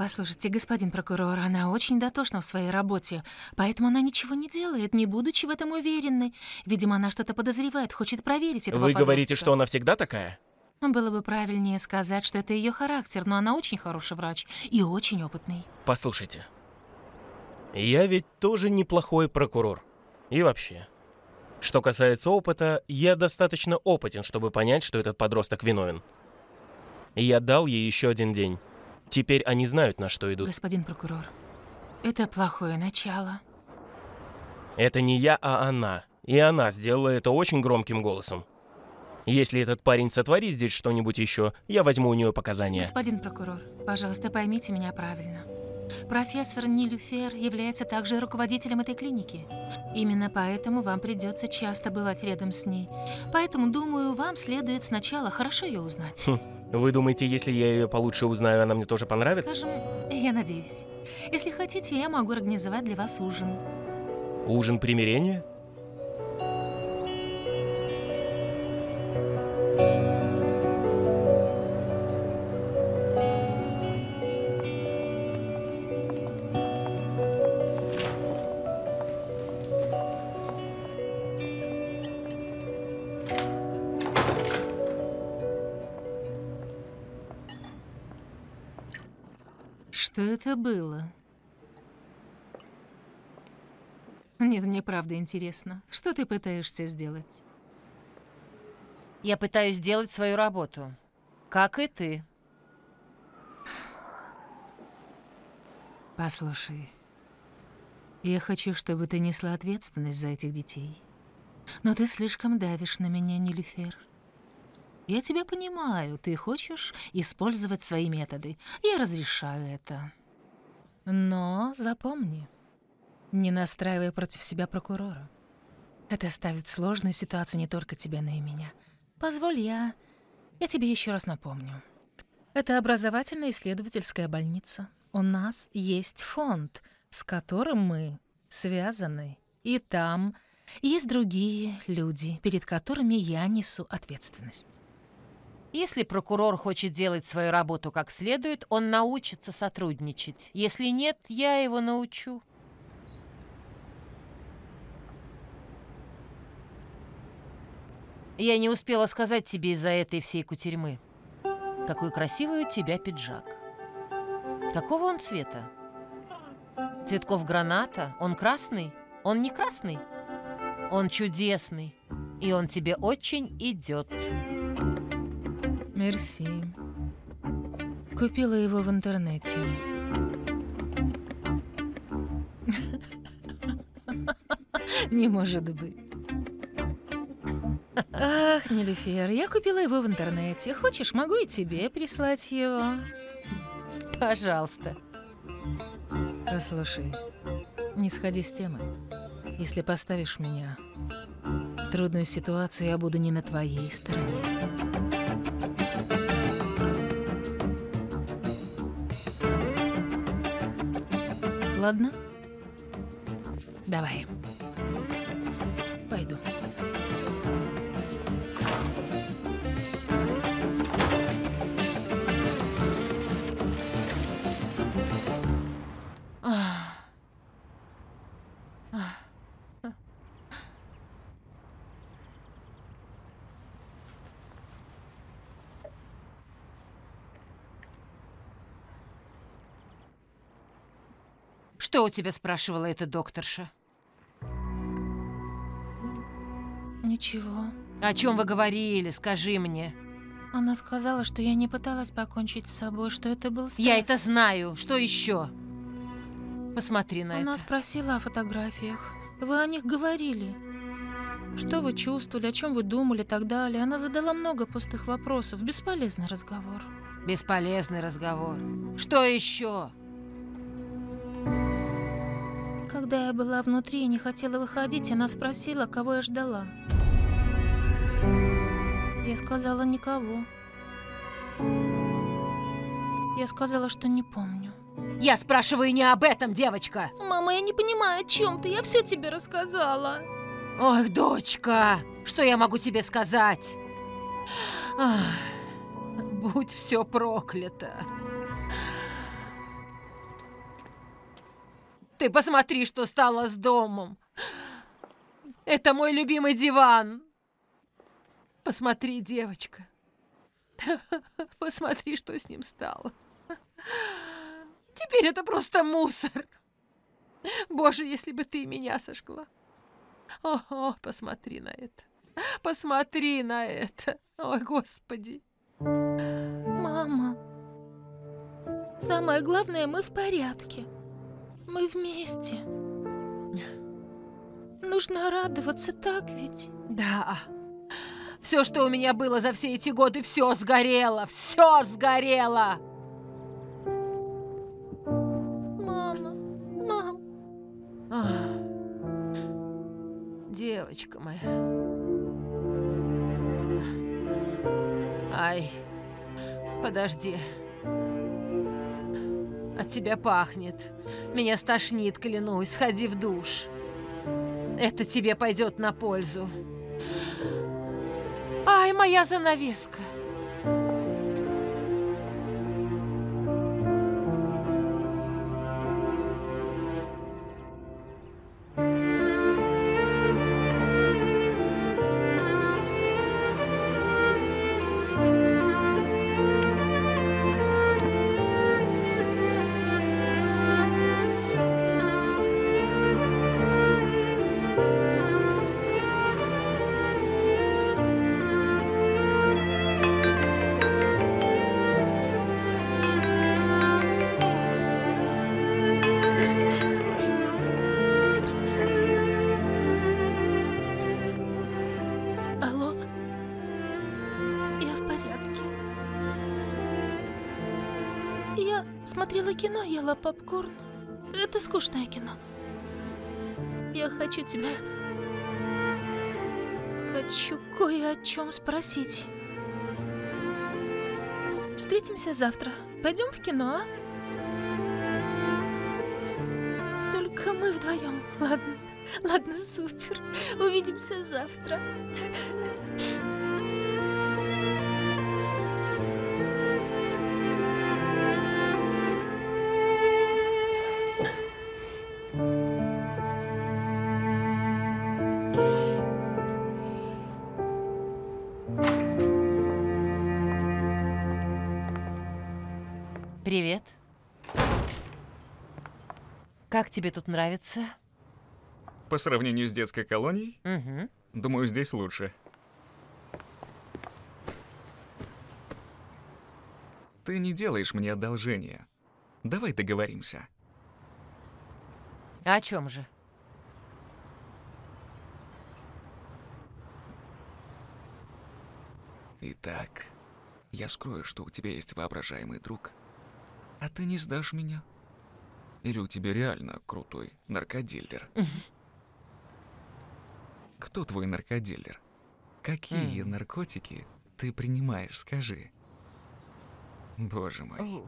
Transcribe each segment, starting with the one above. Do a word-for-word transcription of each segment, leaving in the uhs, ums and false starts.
Послушайте, господин прокурор, она очень дотошна в своей работе, поэтому она ничего не делает, не будучи в этом уверенной. Видимо, она что-то подозревает, хочет проверить этого Вы подростка. говорите, что она всегда такая? Было бы правильнее сказать, что это ее характер, но она очень хороший врач и очень опытный. Послушайте, я ведь тоже неплохой прокурор. И вообще, что касается опыта, я достаточно опытен, чтобы понять, что этот подросток виновен. Я дал ей еще один день. Теперь они знают, на что идут. Господин прокурор, это плохое начало. Это не я, а она. И она сделала это очень громким голосом. Если этот парень сотворит здесь что-нибудь еще, я возьму у нее показания. Господин прокурор, пожалуйста, поймите меня правильно. Профессор Нилюфер является также руководителем этой клиники. Именно поэтому вам придется часто бывать рядом с ней. Поэтому, думаю, вам следует сначала хорошо ее узнать. Хм. Вы думаете, если я ее получше узнаю, она мне тоже понравится? Скажем, я надеюсь. Если хотите, я могу организовать для вас ужин. Ужин примирения? Что это было? Нет, мне правда интересно. Что ты пытаешься сделать? Я пытаюсь сделать свою работу, как и ты. Послушай, я хочу, чтобы ты несла ответственность за этих детей. Но ты слишком давишь на меня, Нилюфер. Я тебя понимаю, ты хочешь использовать свои методы. Я разрешаю это. Но запомни, не настраивай против себя прокурора. Это ставит в сложную ситуацию не только тебя, но и меня. Позволь я... Я тебе еще раз напомню. Это образовательная исследовательская больница. У нас есть фонд, с которым мы связаны. И там есть другие люди, перед которыми я несу ответственность. Если прокурор хочет делать свою работу как следует, он научится сотрудничать. Если нет, я его научу. Я не успела сказать тебе из-за этой всей кутерьмы. Какой красивый у тебя пиджак. Какого он цвета? Цветков граната? Он красный? Он не красный? Он чудесный. И он тебе очень идет. Мерси. Купила его в интернете. Не может быть. Ах, Нилюфер, я купила его в интернете. Хочешь, могу и тебе прислать его? Пожалуйста. Послушай, не сходи с темы. Если поставишь меня в трудную ситуацию, я буду не на твоей стороне. Ладно? Давай. Пойду. Что у тебя спрашивала эта докторша? Ничего. О чем вы говорили? Скажи мне. Она сказала, что я не пыталась покончить с собой, что это был стресс. Я это знаю. Что еще? Посмотри на Она это. спросила о фотографиях. Вы о них говорили. Что вы чувствовали, о чем вы думали и так далее. Она задала много пустых вопросов. Бесполезный разговор. Бесполезный разговор. Что еще? Когда я была внутри и не хотела выходить, она спросила, кого я ждала. Я сказала, никого. Я сказала, что не помню. Я спрашиваю не об этом, девочка. Мама, я не понимаю, о чем ты. Я все тебе рассказала. Ох, дочка, что я могу тебе сказать? Ах, будь все проклято. Ты посмотри, что стало с домом. Это мой любимый диван. Посмотри, девочка. Посмотри, что с ним стало. Теперь это просто мусор. Боже, если бы ты меня сожгла. О, посмотри на это. Посмотри на это. Ой, Господи. Мама, самое главное, мы в порядке. Мы вместе. Нужно радоваться, так ведь? Да. Все, что у меня было за все эти годы, все сгорело. Все сгорело. Мама, мам. Ах, девочка моя. Ай, подожди. От тебя пахнет. Меня стошнит, клянусь. Сходи в душ. Это тебе пойдет на пользу. Ай, моя занавеска. Алло, я в порядке. Я смотрела кино, ела попкорн. Это скучное кино. Я хочу тебя... Хочу кое о чем спросить. Встретимся завтра. Пойдем в кино, а? Только мы вдвоем, ладно? Ладно, супер. Увидимся завтра. Привет. Как тебе тут нравится? По сравнению с детской колонией, Угу. думаю, здесь лучше. Ты не делаешь мне одолжения. Давай договоримся. О чем же? Итак, я скрою, что у тебя есть воображаемый друг, а ты не сдашь меня. Или у тебя реально крутой наркодилер? Кто твой наркодилер? Какие Мгм. наркотики ты принимаешь, скажи? Боже мой. Ух.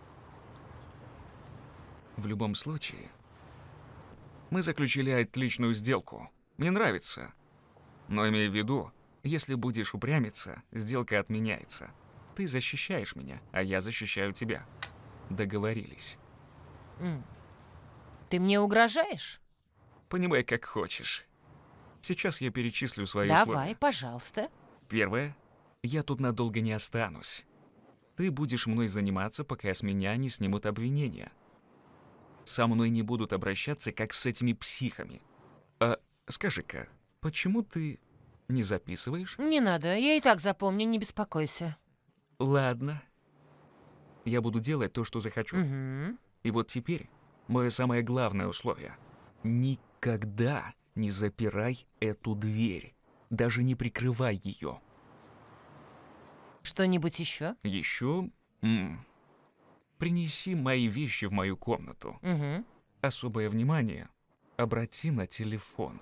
В любом случае, мы заключили отличную сделку. Мне нравится. Но имей в виду, если будешь упрямиться, сделка отменяется. Ты защищаешь меня, а я защищаю тебя. Договорились. М. Ты мне угрожаешь? Понимай, как хочешь. Сейчас я перечислю свои Давай, условия. пожалуйста. Первое. Я тут надолго не останусь. Ты будешь мной заниматься, пока с меня не снимут обвинения. Со мной не будут обращаться, как с этими психами. А скажи-ка, почему ты не записываешь? Не надо, я и так запомню, не беспокойся. Ладно. Я буду делать то, что захочу. Угу. И вот теперь мое самое главное условие. Никогда не запирай эту дверь. Даже не прикрывай ее. Что-нибудь еще? Еще м, принеси мои вещи в мою комнату. Угу. Особое внимание обрати на телефон.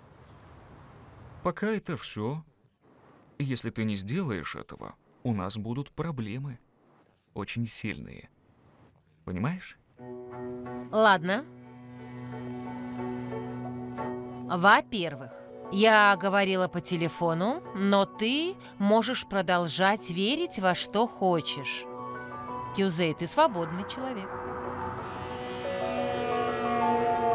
Пока это все. Если ты не сделаешь этого, у нас будут проблемы. Очень сильные. Понимаешь? Ладно. Во-первых, я говорила по телефону, но ты можешь продолжать верить во что хочешь. Кюзей, ты свободный человек.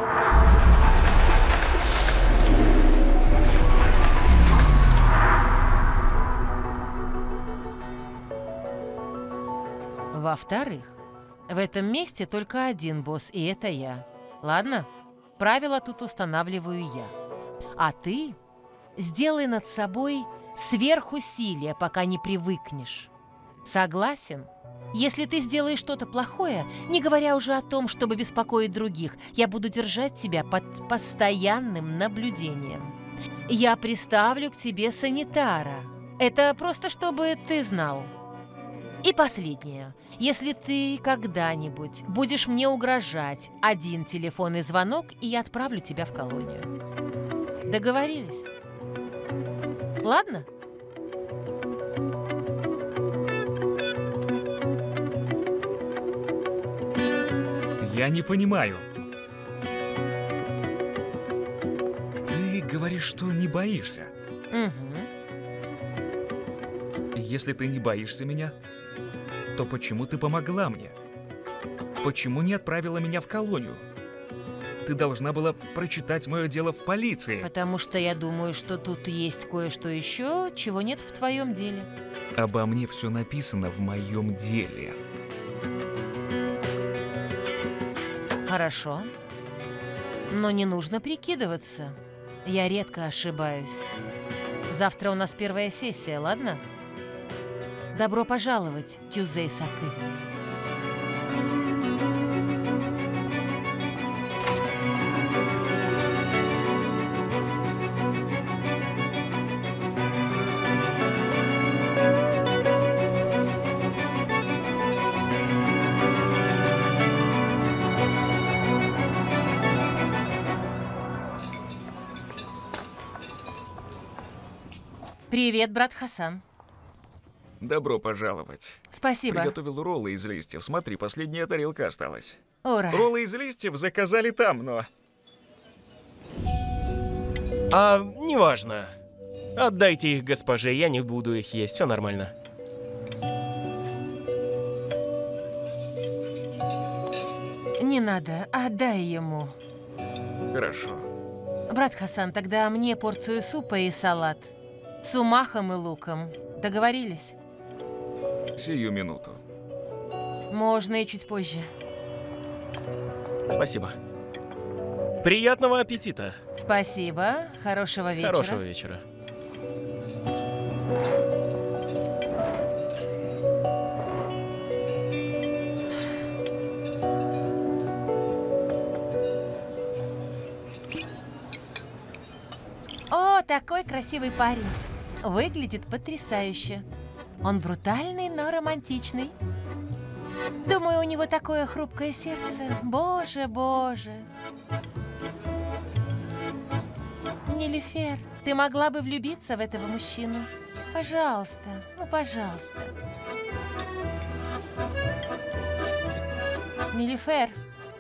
Во-вторых, в этом месте только один босс, и это я. Ладно? Правила тут устанавливаю я. А ты сделай над собой сверхусилие, пока не привыкнешь. Согласен? Если ты сделаешь что-то плохое, не говоря уже о том, чтобы беспокоить других, я буду держать тебя под постоянным наблюдением. Я приставлю к тебе санитара. Это просто чтобы ты знал. И последнее. Если ты когда-нибудь будешь мне угрожать, один телефонный звонок, и я отправлю тебя в колонию. Договорились? Ладно? Я не понимаю. Ты говоришь, что не боишься. Угу. Если ты не боишься меня, то почему ты помогла мне? Почему не отправила меня в колонию? Ты должна была прочитать мое дело в полиции. Потому что я думаю, что тут есть кое-что еще, чего нет в твоем деле. Обо мне все написано в моем деле. Хорошо. Но не нужно прикидываться. Я редко ошибаюсь. Завтра у нас первая сессия, ладно? Добро пожаловать, Кюзей Сакы. Привет, брат Хасан. Добро пожаловать. Спасибо. Приготовил роллы из листьев. Смотри, последняя тарелка осталась. Ура. Роллы из листьев заказали там, но... А, неважно. Отдайте их госпоже, я не буду их есть, все нормально. Не надо, отдай ему. Хорошо. Брат Хасан, тогда мне порцию супа и салат. С умахом и луком. Договорились? Сию минуту. Можно и чуть позже. Спасибо. Приятного аппетита. Спасибо. Хорошего вечера. Хорошего вечера. О, такой красивый парень. Выглядит потрясающе. Он брутальный, но романтичный. Думаю, у него такое хрупкое сердце. Боже, боже. Нилюфер, ты могла бы влюбиться в этого мужчину? Пожалуйста, ну пожалуйста. Нилюфер.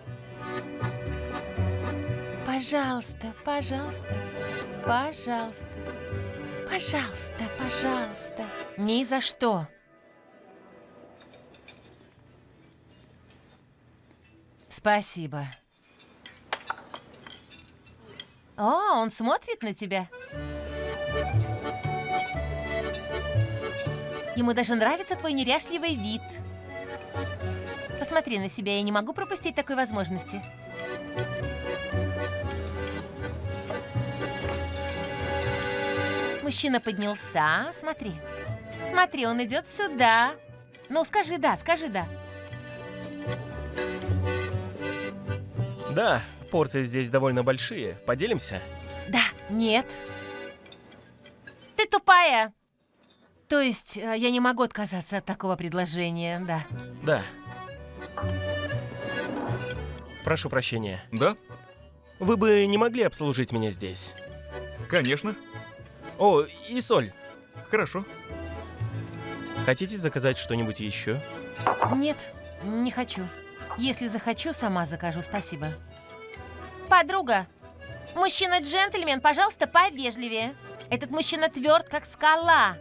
Пожалуйста, пожалуйста, пожалуйста. Пожалуйста, пожалуйста. Ни за что. Спасибо. О, он смотрит на тебя. Ему даже нравится твой неряшливый вид. Посмотри на себя, я не могу пропустить такой возможности. Мужчина поднялся. Смотри. Смотри, он идет сюда. Ну, скажи «да», скажи «да». Да, порции здесь довольно большие. Поделимся? Да, нет. Ты тупая. То есть, э, я не могу отказаться от такого предложения, да. Да. Прошу прощения. Да? Вы бы не могли обслужить меня здесь? Конечно. О, и соль. Хорошо. Хотите заказать что-нибудь еще? Нет, не хочу. Если захочу, сама закажу, спасибо. Подруга, мужчина-джентльмен, пожалуйста, повежливее. Этот мужчина тверд, как скала.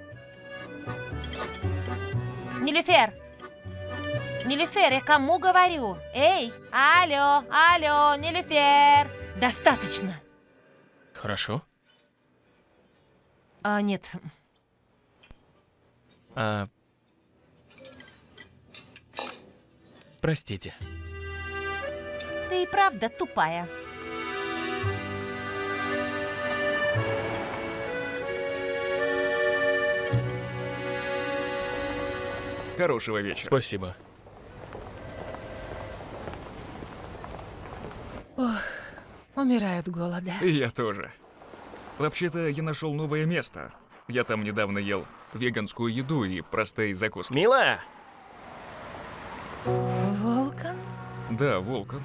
Нилюфер! Нилюфер, я кому говорю? Эй, алло, алло, Нилюфер! Достаточно. Хорошо. А, нет. А... Простите. Ты и правда тупая. Хорошего вечера. Спасибо. Ох, умираю от голода. И я тоже. Вообще-то я нашел новое место. Я там недавно ел веганскую еду и простые закуски. Мила! Волкан? Да, Волкан.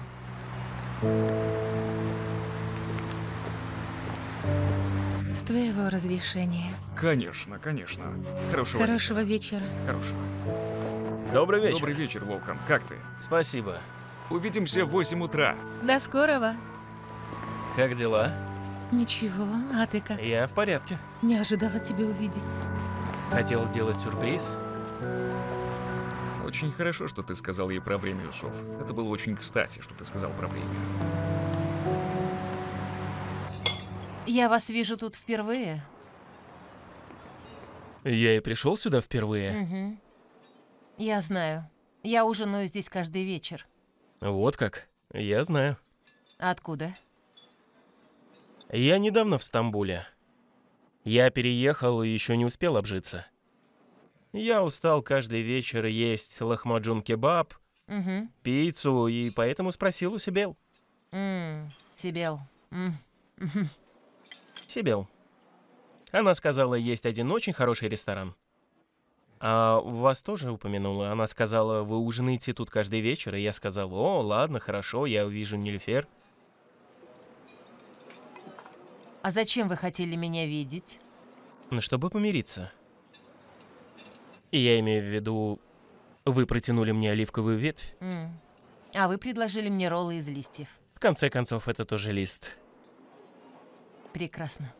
С твоего разрешения. Конечно, конечно. Хорошего, Хорошего вечера. вечера. Хорошего. Добрый вечер. Добрый вечер, Волкан. Как ты? Спасибо. Увидимся в восемь утра. До скорого. Как дела? Ничего, а ты как? Я в порядке. Не ожидала тебя увидеть. Хотел сделать сюрприз. Очень хорошо, что ты сказал ей про время, Юсуф. Это было очень кстати, что ты сказал про время. Я вас вижу тут впервые. Я и пришел сюда впервые. Угу. Я знаю. Я ужинаю здесь каждый вечер. Вот как. Я знаю. Откуда? Я недавно в Стамбуле. Я переехал и еще не успел обжиться. Я устал каждый вечер есть лахмаджун-кебаб, Угу. пиццу, и поэтому спросил у Сибел. Ммм, Сибел. М. Сибел. Она сказала, есть один очень хороший ресторан. А вас тоже упомянула? Она сказала, вы ужинаете тут каждый вечер, и я сказал, о, ладно, хорошо, я увижу Нилюфер. А зачем вы хотели меня видеть? Ну, чтобы помириться. И я имею в виду, вы протянули мне оливковую ветвь. М. А вы предложили мне роллы из листьев. В конце концов, это тоже лист. Прекрасно.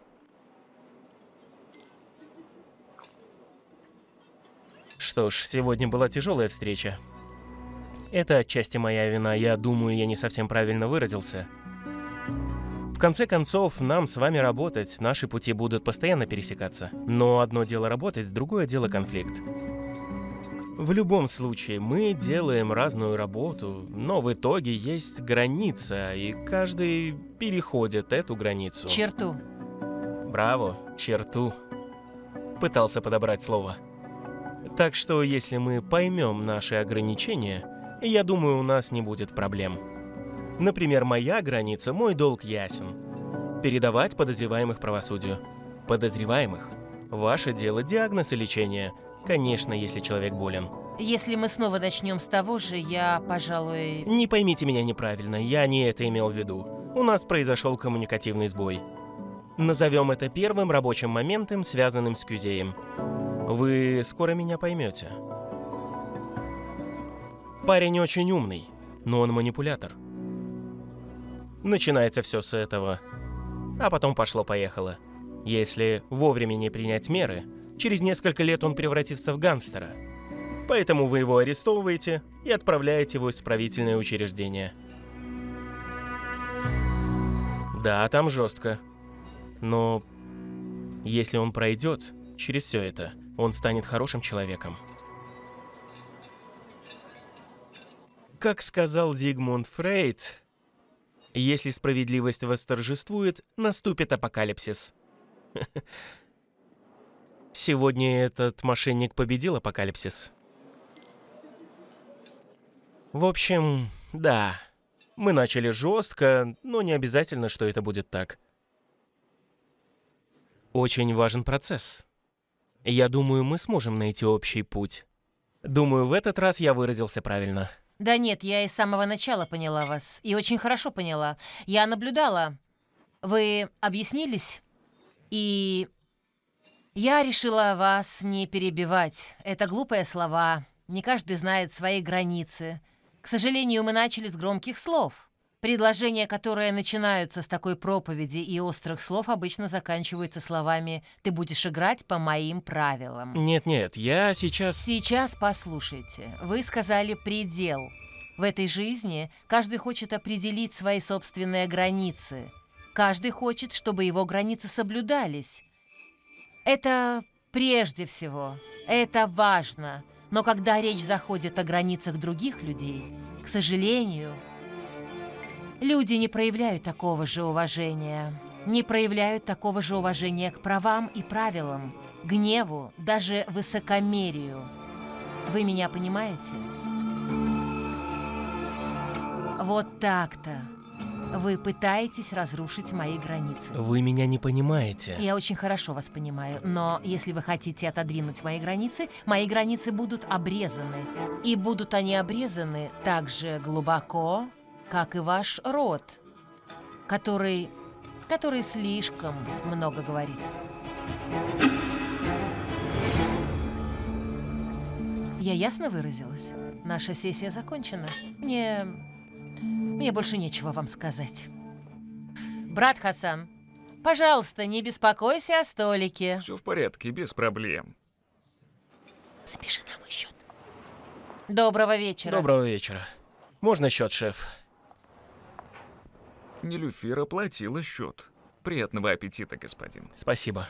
Что ж, сегодня была тяжелая встреча. Это отчасти моя вина, я думаю, я не совсем правильно выразился. В конце концов, нам с вами работать, наши пути будут постоянно пересекаться. Но одно дело работать, другое дело конфликт. В любом случае, мы делаем разную работу, но в итоге есть граница, и каждый переходит эту границу. Черту. Браво, черту. Пытался подобрать слово. Так что, если мы поймем наши ограничения, я думаю, у нас не будет проблем. Например, моя граница, мой долг ясен. Передавать подозреваемых правосудию. Подозреваемых. Ваше дело диагноз и лечение. Конечно, если человек болен. Если мы снова начнем с того же, я, пожалуй... Не поймите меня неправильно, я не это имел в виду. У нас произошел коммуникативный сбой. Назовем это первым рабочим моментом, связанным с Кюзеем. Вы скоро меня поймете. Парень очень умный, но он манипулятор. Начинается все с этого, а потом пошло-поехало. Если вовремя не принять меры, через несколько лет он превратится в гангстера. Поэтому вы его арестовываете и отправляете в исправительное учреждение. Да, там жестко. Но если он пройдет через все это, он станет хорошим человеком. Как сказал Зигмунд Фрейд, если справедливость восторжествует, наступит апокалипсис. Сегодня этот мошенник победил апокалипсис. В общем, да, мы начали жестко, но не обязательно, что это будет так. Очень важен процесс. Я думаю, мы сможем найти общий путь. Думаю, в этот раз я выразился правильно. Да нет, я и с самого начала поняла вас. И очень хорошо поняла. Я наблюдала. Вы объяснились, и я решила вас не перебивать. Это глупые слова. Не каждый знает свои границы. К сожалению, мы начали с громких слов. Предложения, которые начинаются с такой проповеди и острых слов, обычно заканчиваются словами «ты будешь играть по моим правилам». Нет-нет, я сейчас... Сейчас послушайте. Вы сказали «предел». В этой жизни каждый хочет определить свои собственные границы. Каждый хочет, чтобы его границы соблюдались. Это прежде всего. Это важно. Но когда речь заходит о границах других людей, к сожалению, люди не проявляют такого же уважения. Не проявляют такого же уважения к правам и правилам, гневу, даже высокомерию. Вы меня понимаете? Вот так-то. Вы пытаетесь разрушить мои границы. Вы меня не понимаете. Я очень хорошо вас понимаю, но если вы хотите отодвинуть мои границы, мои границы будут обрезаны. И будут они обрезаны так же глубоко, как и ваш род, который, который слишком много говорит. Я ясно выразилась? Наша сессия закончена. Мне... Мне больше нечего вам сказать. Брат Хасан, пожалуйста, не беспокойся о столике. Все в порядке, без проблем. Запиши на мой счет. Доброго вечера. Доброго вечера. Можно счет, шеф? Нилюфер оплатила счет. Приятного аппетита, господин. Спасибо.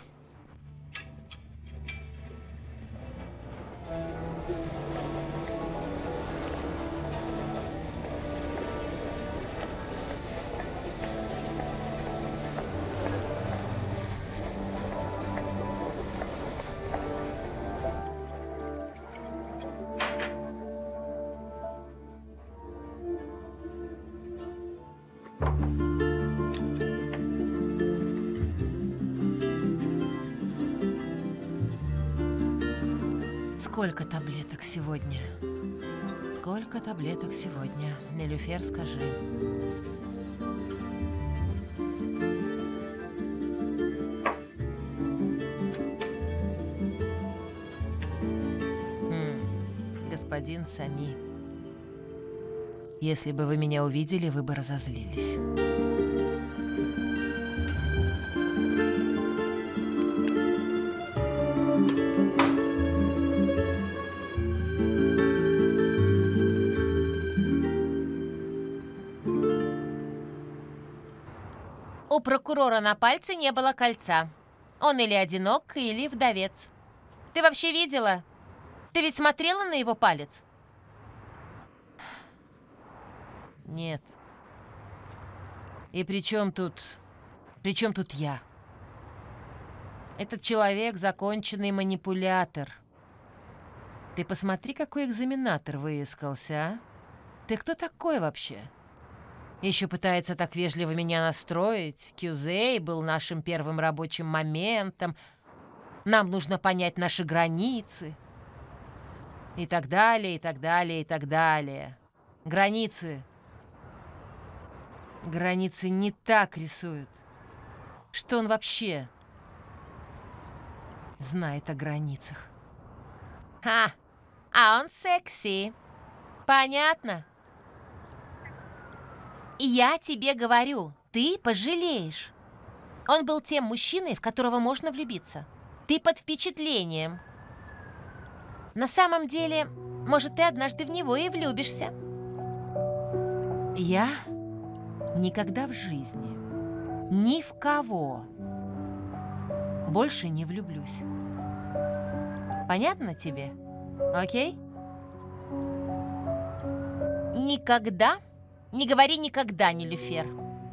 Сколько таблеток сегодня? Сколько таблеток сегодня? Нилюфер, скажи. Хм, господин Сами, если бы вы меня увидели, вы бы разозлились. У прокурора на пальце не было кольца. Он или одинок, или вдовец. Ты вообще видела? Ты ведь смотрела на его палец? Нет. И при чем тут... При чем тут я? Этот человек — законченный манипулятор. Ты посмотри, какой экзаменатор выискался, а? Ты кто такой вообще? Еще пытается так вежливо меня настроить. Кюзей был нашим первым рабочим моментом. Нам нужно понять наши границы. И так далее, и так далее, и так далее. Границы. Границы не так рисуют. Что он вообще знает о границах? Ха! А он секси. Понятно? Я тебе говорю, ты пожалеешь. Он был тем мужчиной, в которого можно влюбиться. Ты под впечатлением. На самом деле, может, ты однажды в него и влюбишься. Я никогда в жизни ни в кого больше не влюблюсь. Понятно тебе? Окей? Никогда? Не говори никогда, Нилюфер.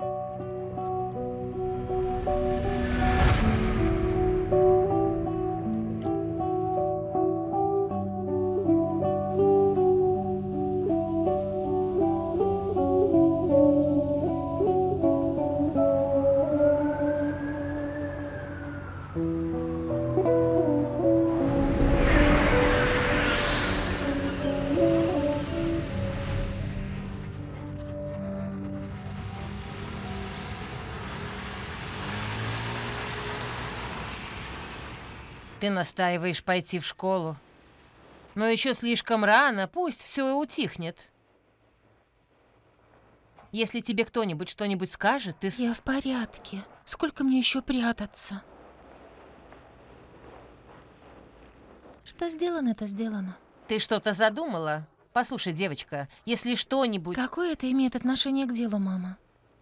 Ты настаиваешь пойти в школу. Но еще слишком рано, пусть все и утихнет. Если тебе кто-нибудь что-нибудь скажет, ты... С... Я в порядке. Сколько мне еще прятаться? Что сделано, то сделано. Ты что-то задумала? Послушай, девочка, если что-нибудь... Какое это имеет отношение к делу, мама?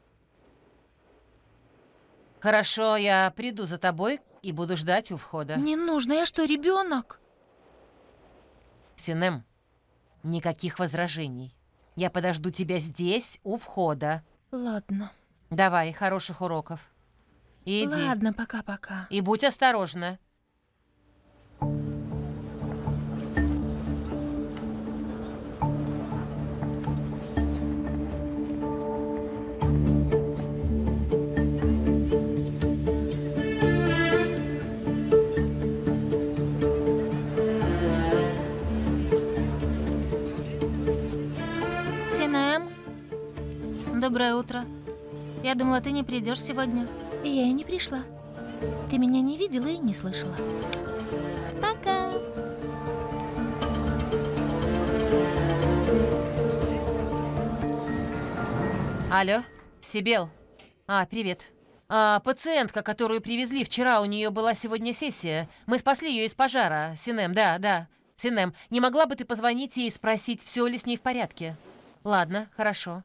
Хорошо, я приду за тобой и буду ждать у входа. Не нужно, я что, ребенок? Синем, никаких возражений. Я подожду тебя здесь, у входа. Ладно. Давай, хороших уроков. Иди. Ладно, пока-пока. И будь осторожна. Синем, доброе утро. Я думала, ты не придешь сегодня. И я и не пришла. Ты меня не видела и не слышала. Пока. Алло, Сибел. А, привет. А, пациентка, которую привезли вчера, у нее была сегодня сессия. Мы спасли ее из пожара. Синем, да, да. Синем, не могла бы ты позвонить ей и спросить, все ли с ней в порядке? Ладно, хорошо.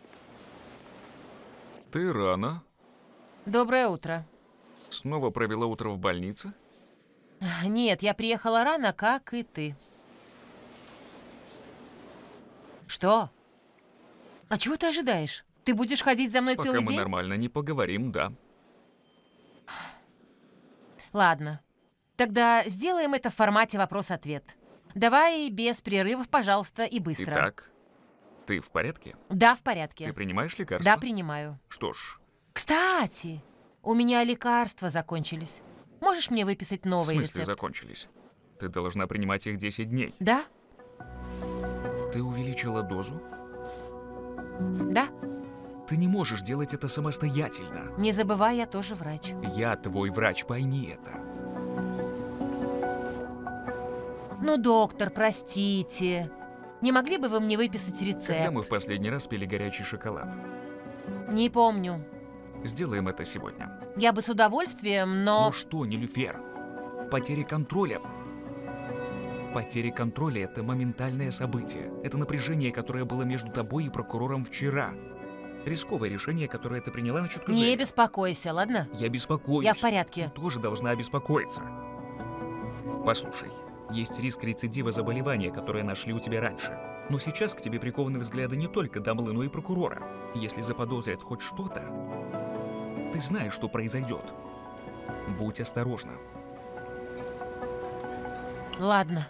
Ты рано. Доброе утро. Снова провела утро в больнице? Нет, я приехала рано, как и ты. Что? А чего ты ожидаешь? Ты будешь ходить за мной Пока целый мы день? нормально не поговорим, да. Ладно. Тогда сделаем это в формате вопрос-ответ. Давай без перерывов, пожалуйста, и быстро. Итак, ты в порядке? Да, в порядке. Ты принимаешь лекарства? Да, принимаю. Что ж, Кстати, у меня лекарства закончились. Можешь мне выписать в новый смысле рецепт? закончились? Ты должна принимать их десять дней. Да? Ты увеличила дозу? Да. Ты не можешь делать это самостоятельно. Не забывай, я тоже врач. Я твой врач, пойми это. Ну, доктор, простите. Не могли бы вы мне выписать Когда рецепт? мы в последний раз пили горячий шоколад? Не помню. Сделаем это сегодня. Я бы с удовольствием, но... Ну что, Нилюфер? Потеря контроля. Потеря контроля — это моментальное событие. Это напряжение, которое было между тобой и прокурором вчера. Рисковое решение, которое ты приняла насчет козыря. Не беспокойся, ладно? Я беспокоюсь. Я в порядке. Ты тоже должна обеспокоиться. Послушай, есть риск рецидива заболевания, которое нашли у тебя раньше. Но сейчас к тебе прикованы взгляды не только дамлы, но и прокурора. Если заподозрят хоть что-то, ты знаешь, что произойдет. Будь осторожна. Ладно.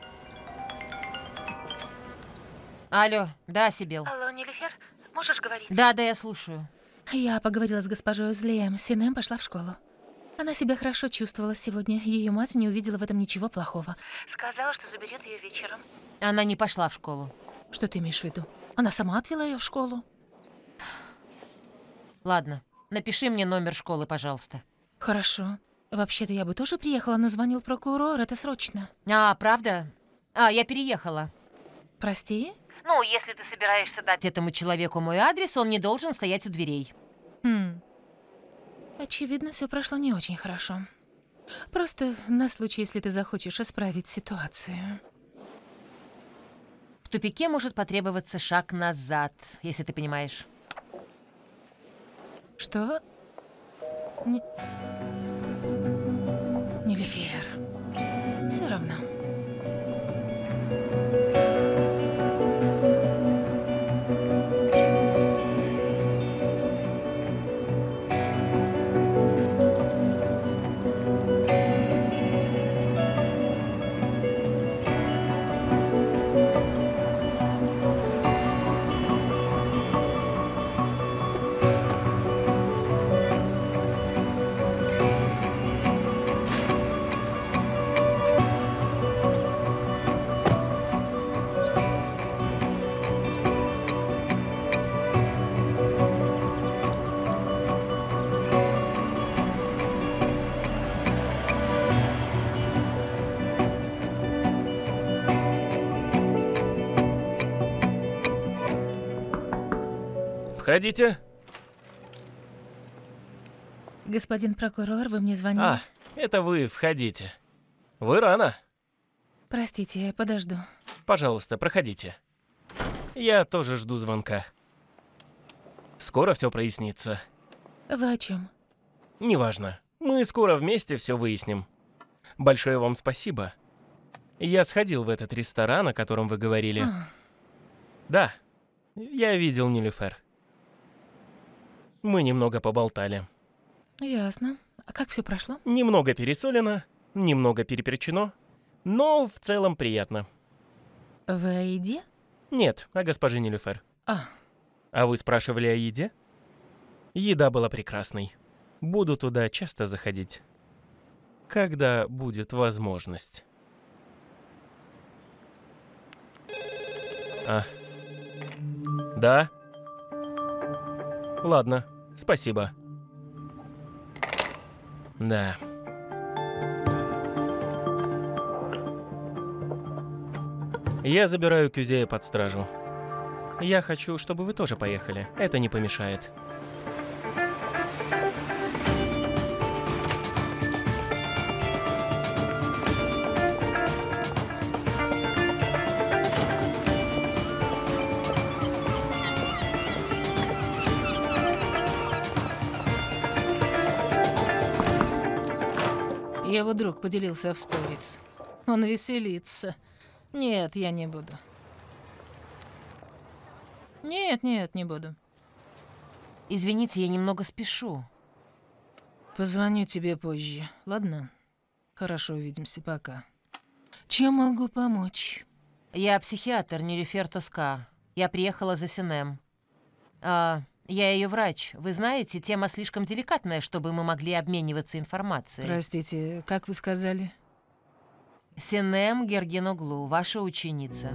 Алло, да, Сибел. Алло, Нилюфер, можешь говорить? Да, да, я слушаю. Я поговорила с госпожой Узлеем. Синем пошла в школу. Она себя хорошо чувствовала сегодня. Ее мать не увидела в этом ничего плохого. Сказала, что заберет ее вечером. Она не пошла в школу. Что ты имеешь в виду? Она сама отвела ее в школу. Ладно, напиши мне номер школы, пожалуйста. Хорошо. Вообще-то я бы тоже приехала, но звонил прокурор, это срочно. А, правда? А, я переехала. Прости? Ну, если ты собираешься дать этому человеку мой адрес, он не должен стоять у дверей. Хм. Очевидно, все прошло не очень хорошо. Просто на случай, если ты захочешь исправить ситуацию. В тупике может потребоваться шаг назад, если ты понимаешь. Что? Не... Нилюфер. Все равно. Входите. Господин прокурор, вы мне звонили? А, это вы, входите. Вы рано. Простите, я подожду. Пожалуйста, проходите. Я тоже жду звонка. Скоро все прояснится. Вы о чем? Неважно. Мы скоро вместе все выясним. Большое вам спасибо. Я сходил в этот ресторан, о котором вы говорили. А. Да, я видел Нилюфер. Мы немного поболтали. Ясно. А как все прошло? Немного пересолено, немного переперчено, но в целом приятно. Вы о еде? Нет, о госпоже Нилюфер. А, А вы спрашивали о еде? Еда была прекрасной. Буду туда часто заходить. Когда будет возможность. А. Да? Ладно, спасибо. Да. Я забираю Кюзея под стражу. Я хочу, чтобы вы тоже поехали. Это не помешает. его друг поделился в сторис. Он веселится. Нет, я не буду. Нет, нет, не буду. Извините, я немного спешу. Позвоню тебе позже, ладно? Хорошо, увидимся, пока. Чем могу помочь? Я психиатр Нилюфер Тоска. Я приехала за Синем. А, я ее врач. Вы знаете, тема слишком деликатная, чтобы мы могли обмениваться информацией. Простите, как вы сказали? Синем Гергеноглу, ваша ученица.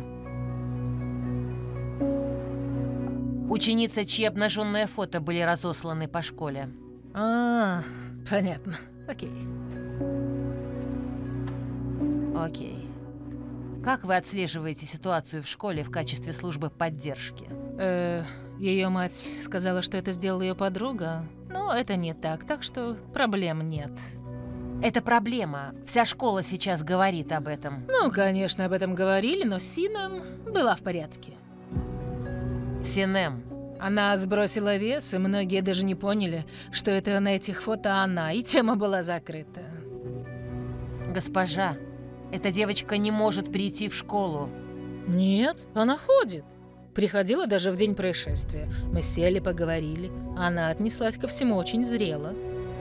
Ученица, чьи обнаженные фото были разосланы по школе. А, понятно. Окей. Окей. Как вы отслеживаете ситуацию в школе в качестве службы поддержки? Э, ее мать сказала, что это сделала ее подруга, но это не так, так что проблем нет. Это проблема. Вся школа сейчас говорит об этом. Ну, конечно, об этом говорили, но Синем была в порядке. Синем. Она сбросила вес, и многие даже не поняли, что это на этих фото она, и тема была закрыта. Госпожа, эта девочка не может прийти в школу. Нет, она ходит. Приходила даже в день происшествия. Мы сели, поговорили. Она отнеслась ко всему очень зрело.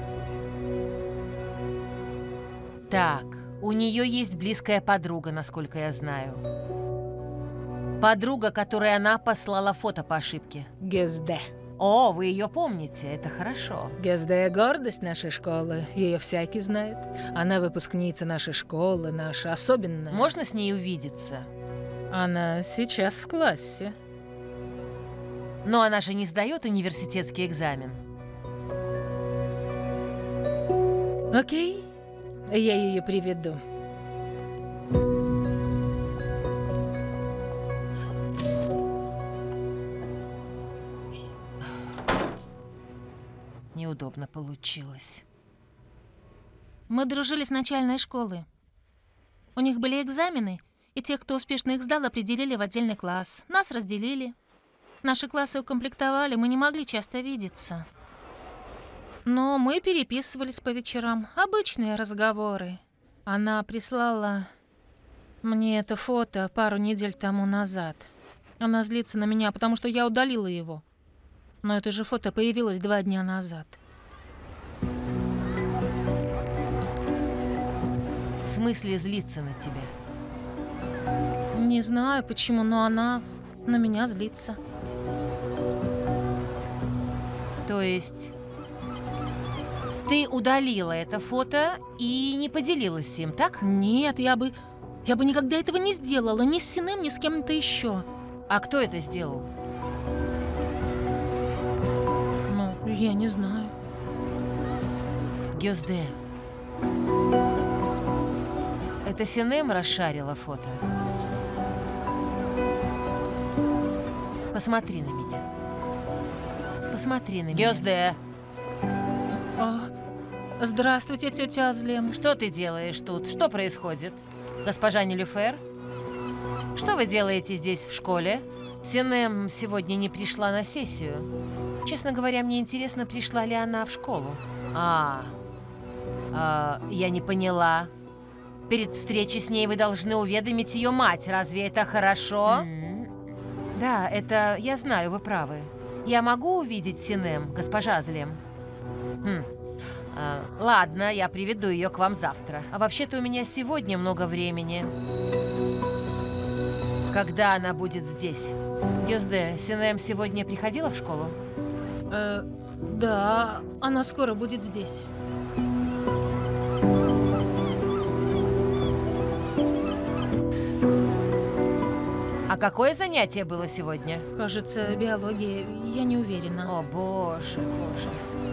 Так, у нее есть близкая подруга, насколько я знаю. Подруга, которой она послала фото по ошибке. Гезде. О, вы ее помните, это хорошо. Гезде — гордость нашей школы. Ее всякий знает. Она выпускница нашей школы, наша особенная. Можно с ней увидеться? Она сейчас в классе. Но она же не сдает университетский экзамен. Окей, я ее приведу. Неудобно получилось. Мы дружили с начальной школы. У них были экзамены, и тех, кто успешно их сдал, определили в отдельный класс. Нас разделили. Наши классы укомплектовали, мы не могли часто видеться. Но мы переписывались по вечерам. Обычные разговоры. Она прислала мне это фото пару недель тому назад. Она злится на меня, потому что я удалила его. Но это же фото появилось два дня назад. В смысле злиться на тебя? Не знаю почему, но она на меня злится. То есть ты удалила это фото и не поделилась им, так? Нет, я бы... Я бы никогда этого не сделала. Ни с Синем, ни с кем-то еще. А кто это сделал? Ну, я не знаю. Гёзде. Это Синем расшарила фото? Посмотри на меня. Посмотри на меня. Гёзде, О, здравствуйте, тетя Азлем. что ты делаешь тут? Что происходит? Госпожа Нилюфер? Что вы делаете здесь в школе? Синем сегодня не пришла на сессию. Честно говоря, мне интересно, пришла ли она в школу. А, а я не поняла. Перед встречей с ней вы должны уведомить ее мать. Разве это хорошо? Mm. Да, это я знаю, вы правы. Я могу увидеть Синем, госпожа Азлем? Хм. А, ладно, я приведу ее к вам завтра. А вообще-то у меня сегодня много времени. Когда она будет здесь? Гёзде, Синем сегодня приходила в школу? Э, да, она скоро будет здесь. А какое занятие было сегодня? Кажется, биология, я не уверена. О, боже, боже.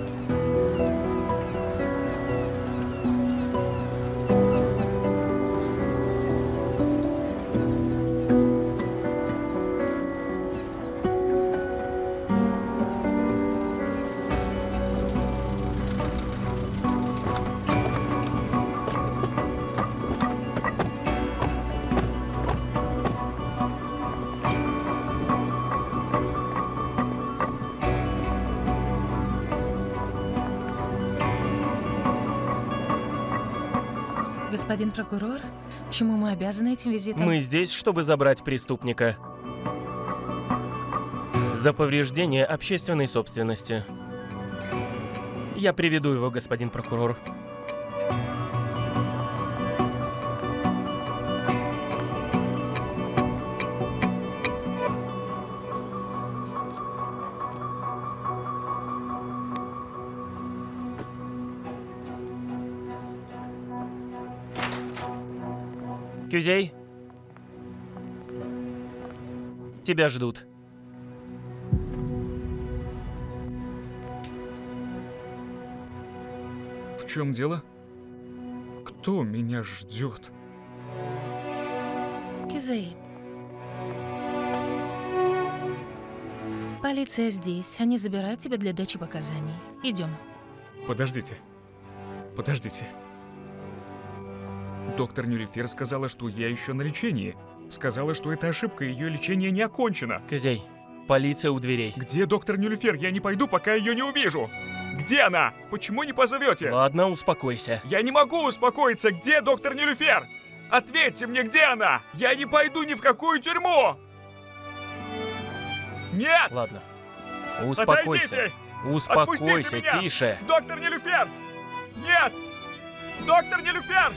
Господин прокурор, чему мы обязаны этим визитом? Мы здесь, чтобы забрать преступника. За повреждение общественной собственности. Я приведу его, господин прокурор. Кюзей, тебя ждут. В чем дело? Кто меня ждет? Кюзей. Полиция здесь. Они забирают тебя для дачи показаний. Идем. Подождите. Подождите. Доктор Нилюфер сказала, что я еще на лечении. Сказала, что это ошибка, ее лечение не окончено. Кюзей, полиция у дверей. Где доктор Нилюфер? Я не пойду, пока ее не увижу. Где она? Почему не позовете? Ладно, успокойся. Я не могу успокоиться. Где доктор Нилюфер? Ответьте мне, где она? Я не пойду ни в какую тюрьму. Нет! Ладно. Успокойся. Отойдите! Успокойся, Отпустите меня! тише. Доктор Нилюфер! Нет! Доктор Нилюфер!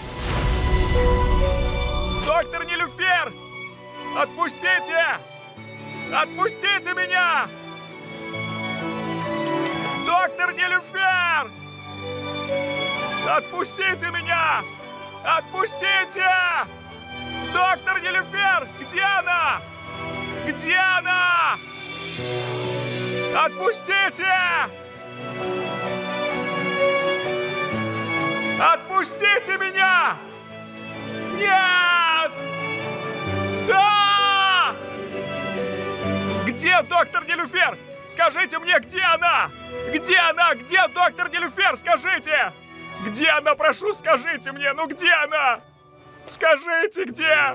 Доктор Нилюфер! Отпустите! Отпустите меня! Доктор Нилюфер! Отпустите меня! Отпустите! Доктор Нилюфер! Где она? Где она? Отпустите! Отпустите меня! Нет! А! Где доктор Нилюфер? Скажите мне, где она? Где она? Где доктор Нилюфер? Скажите! Где она? Прошу, скажите мне! Ну где она? Скажите, где?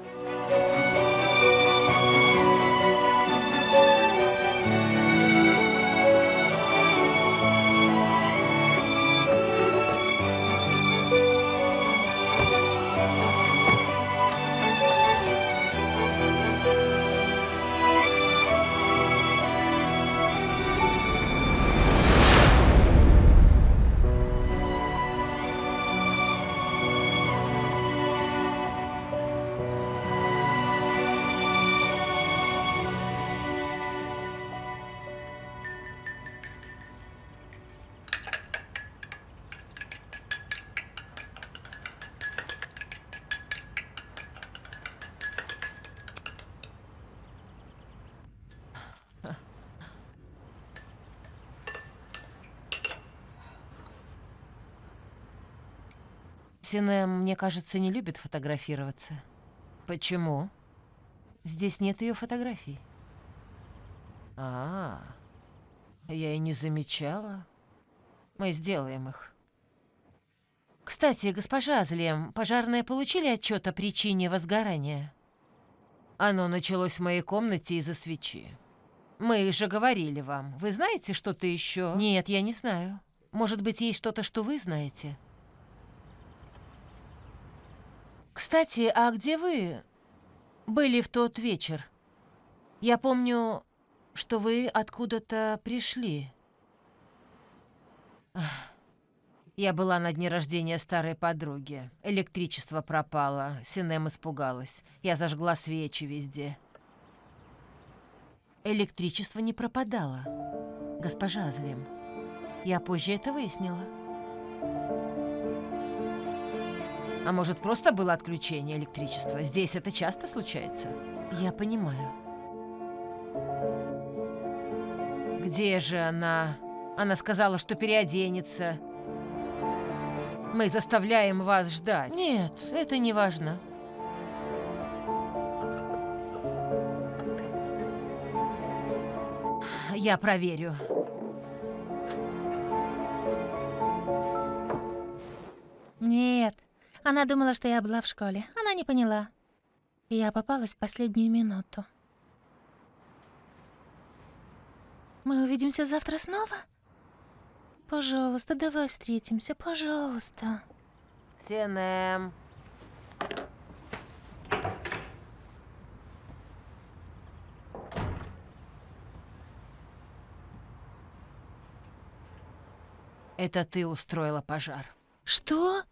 Синем, мне кажется, не любит фотографироваться. Почему? Здесь нет ее фотографий. А, Я и не замечала. Мы сделаем их. Кстати, госпожа Азлем, пожарные получили отчет о причине возгорания? Оно началось в моей комнате из-за свечи. Мы же говорили вам. Вы знаете что-то еще? Нет, я не знаю. Может быть, есть что-то, что вы знаете? Кстати, а где вы были в тот вечер? Я помню, что вы откуда-то пришли. Я была на дне рождения старой подруги. Электричество пропало. Синем испугалась. Я зажгла свечи везде. Электричество не пропадало, госпожа Азлем. Я позже это выяснила. А может, просто было отключение электричества? Здесь это часто случается? Я понимаю. Где же она? Она сказала, что переоденется. Мы заставляем вас ждать. Нет, это не важно. Я проверю. Нет, она думала, что я была в школе. Она не поняла. Я попалась в последнюю минуту. Мы увидимся завтра снова? Пожалуйста, давай встретимся, пожалуйста. Синем. Это ты устроила пожар. Что?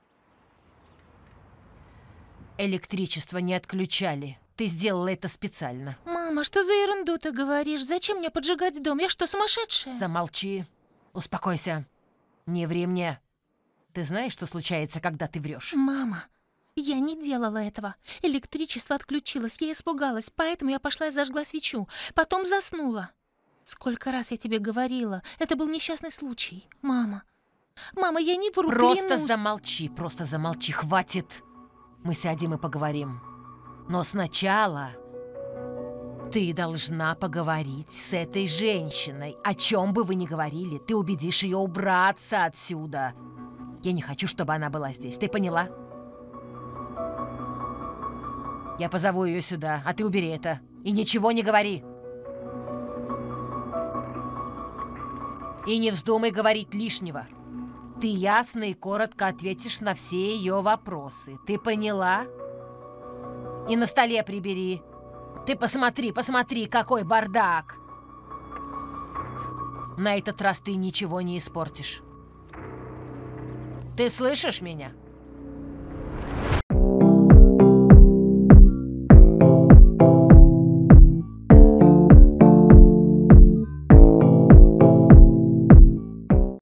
Электричество не отключали. Ты сделала это специально. Мама, что за ерунду ты говоришь? Зачем мне поджигать дом? Я что, сумасшедшая? Замолчи. Успокойся. Не ври мне. Ты знаешь, что случается, когда ты врешь? Мама, я не делала этого. Электричество отключилось, я испугалась, поэтому я пошла и зажгла свечу. Потом заснула. Сколько раз я тебе говорила, это был несчастный случай. Мама, мама, я не вру, Просто клянусь. замолчи, просто замолчи, хватит. Мы сядем и поговорим. Но сначала ты должна поговорить с этой женщиной. О чем бы вы ни говорили, ты убедишь ее убраться отсюда. Я не хочу, чтобы она была здесь. Ты поняла? Я позову ее сюда, а ты убери это. И ничего не говори. И не вздумай говорить лишнего. Ты ясно и коротко ответишь на все ее вопросы. Ты поняла? И на столе прибери. Ты посмотри, посмотри, какой бардак. На этот раз ты ничего не испортишь. Ты слышишь меня?